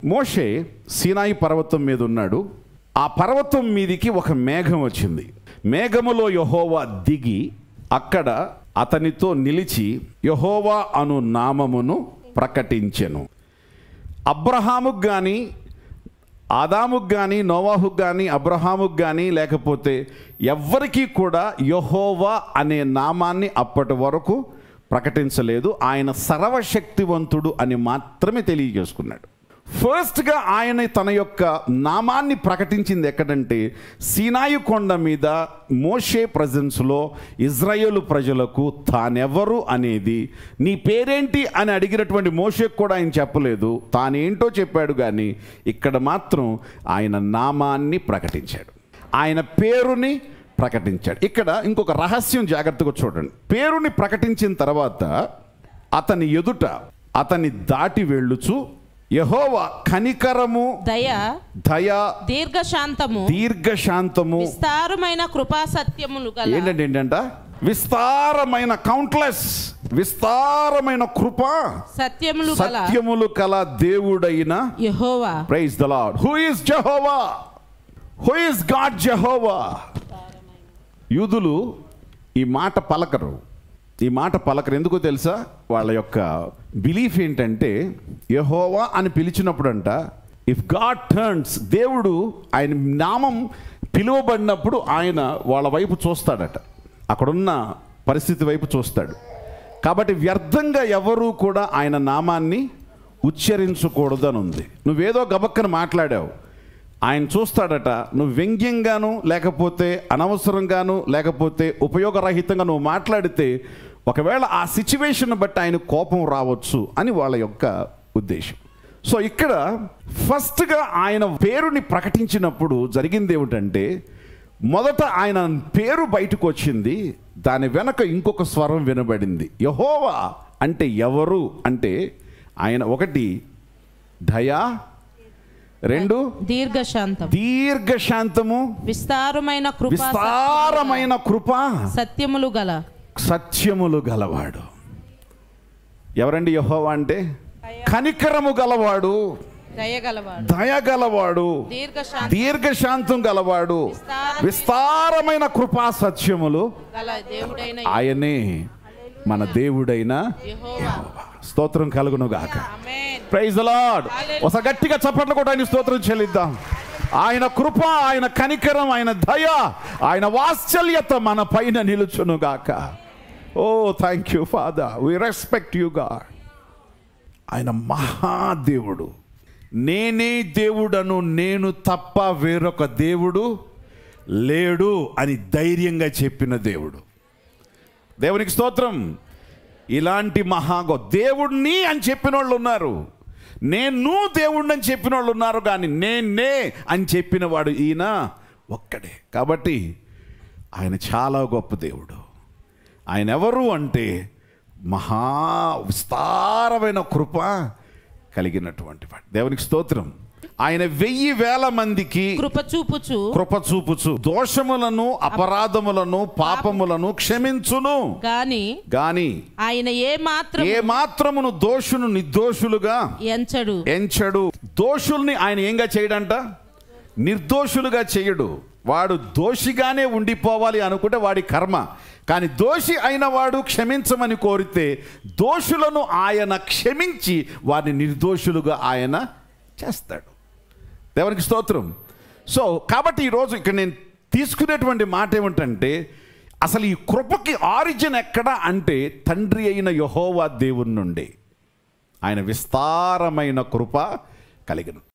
మోషే సీనాయి పర్వతం మీద ఉన్నాడు. ఆ పర్వతం మీదికి ఒక మేఘం వచ్చింది. మేఘములో యెహోవా దిగి అక్కడ అతనితో నిలిచి యెహోవా అను నామమును ప్రకటించెను. అబ్రహాముకు కానీ, ఆదాముకు కానీ, నోవాహుకు కానీ, అబ్రహాముకు కానీ, లేకపోతే ఎవ్వరికీ కూడా యెహోవా అనే నామాన్ని అప్పటి వరకు ప్రకటించలేదు. ఆయన సర్వశక్తివంతుడు అని మాత్రమే తెలియజేసుకున్నాడు. ఫస్ట్గా ఆయన తన యొక్క నామాన్ని ప్రకటించింది ఎక్కడంటే సీనాయి కొండ మీద మోషే ప్రజెన్స్లో ఇజ్రాయేలు ప్రజలకు తానెవరు అనేది, నీ పేరేంటి అని అడిగినటువంటి మోషేకు కూడా ఆయన చెప్పలేదు, తానేంటో చెప్పాడు. కానీ ఇక్కడ మాత్రం ఆయన నామాన్ని ప్రకటించాడు, ఆయన పేరుని ప్రకటించాడు. ఇక్కడ ఇంకొక రహస్యం జాగ్రత్తగా చూడండి. పేరుని ప్రకటించిన తర్వాత అతని ఎదుట అతని దాటి వెళ్ళుచు యెహోవా కనికరము, దయ, దీర్ఘశాంతము, విస్తారమైన కృపా సత్యములు గల, ఏంటంట విస్తారమైన, కౌంట్లెస్, విస్తారమైన కృపా సత్యములు కల దేవుడైన Jehovah. Praise the Lord. Who is Jehovah? Who is God Jehovah? యూదులు ఈ మాట పలకరు. ఎందుకో తెలుసా? వాళ్ళ యొక్క బిలీఫ్ ఏంటంటే యెహోవా అని పిలిచినప్పుడంట, ఇఫ్ గాడ్ టర్న్స్, దేవుడు ఆయన నామం పిలువబడినప్పుడు ఆయన వాళ్ళ వైపు చూస్తాడట, అక్కడున్న పరిస్థితి వైపు చూస్తాడు. కాబట్టి వ్యర్థంగా ఎవరూ కూడా ఆయన నామాన్ని ఉచ్చరించకూడదు అని ఉంది. నువ్వేదో గబక్కన మాట్లాడావు, ఆయన చూస్తాడట. నువ్వు వ్యంగ్యంగాను, లేకపోతే అనవసరంగాను, లేకపోతే ఉపయోగరహితంగా నువ్వు మాట్లాడితే ఒకవేళ ఆ సిచ్యువేషన్ బట్టి ఆయన కోపం రావచ్చు అని వాళ్ళ యొక్క ఉద్దేశం. సో ఇక్కడ ఫస్ట్గా ఆయన పేరుని ప్రకటించినప్పుడు జరిగింది ఏమిటంటే, మొదట ఆయన పేరు బయటకు వచ్చింది, దాని వెనక ఇంకొక స్వరం వినబడింది. యెహోవా అంటే ఎవరు అంటే ఆయన ఒకటి దయా, రెండు దీర్ఘశాంతము, విస్తారమైన కృప సత్యములు గలవాడు. ఎవరండి యెహోవా అంటే? కనికరము గలవాడు, దయగలవాడు, దీర్ఘశాంతం గలవాడు, విస్తారమైన కృపా సత్యములు. ఆయనే మన దేవుడైన యెహోవా. స్తోత్రం కలుగును గాక. Praise the Lord. ఒక గట్టిగా చప్పట్లు కూడా ఆయన స్తోత్రం చెల్లిద్దాం. ఆయన కృప, ఆయన కనికరం, ఆయన దయ, ఆయన వాత్సల్యత మన పైన నిలుచును గాక. Oh thank you father, we respect you God. ఆయన మహాదేవుడు. నేనే దేవుడను, నేను తప్ప వేరొక దేవుడు లేడు అని ధైర్యంగా చెప్పిన దేవుడు. దేవునికి స్తోత్రం. ఇలాంటి దేవుణ్ణి అని చెప్పిన వాళ్ళు ఉన్నారు, నేను దేవుణ్ణి అని చెప్పిన వాళ్ళు ఉన్నారు, కానీ నేనే అని చెప్పిన వాడు ఈయన ఒక్కడే. కాబట్టి ఆయన చాలా గొప్ప దేవుడు. ఆయన ఎవరు అంటే విస్తారమైన కృప కలిగినటువంటి వాడు. దేవునికి స్తోత్రం. ఆయన 1000 మందికి కృప చూపుచు దోషములను, అపరాధములను, పాపములను క్షమించును. గాని ఆయన ఏ మాత్రమును దోషును నిర్దోషులుగా ఎంచడు. దోషుల్ని ఆయన ఏంగా చేయడంట? నిర్దోషులుగా చేయడు. వాడు దోషిగానే ఉండిపోవాలి అనుకుంటే వాడి కర్మ. కానీ దోషి అయిన వాడు క్షమించమని కోరితే దోషులను ఆయన క్షమించి వారిని నిర్దోషులుగా ఆయన చేస్తాడు. దేవునికి స్తోత్రం. సో కాబట్టి ఈరోజు ఇక్కడ నేను తీసుకునేటువంటి మాట ఏమిటంటే, అసలు ఈ కృపకి ఆరిజిన్ ఎక్కడ అంటే తండ్రి అయిన యెహోవా దేవుని నుండి ఆయన విస్తారమైన కృప కలిగిన